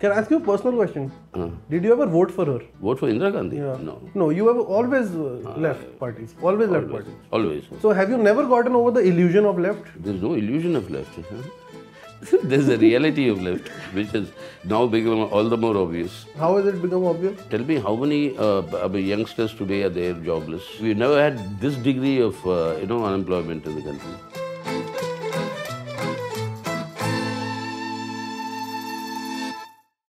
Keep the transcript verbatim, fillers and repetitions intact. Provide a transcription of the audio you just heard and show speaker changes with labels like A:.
A: Can I ask you a personal question?
B: Uh,
A: Did you ever vote for her?
B: vote for Indira Gandhi?
A: Yeah.
B: No.
A: No, you have always uh, left parties. Always left
B: Always.
A: parties.
B: Always.
A: So have you never gotten over the illusion of left?
B: There's no illusion of left. There's a reality of left, which has now become all the more obvious.
A: How has it become obvious?
B: Tell me how many uh, I mean, youngsters today are there jobless? We've never had this degree of uh, you know unemployment in the country.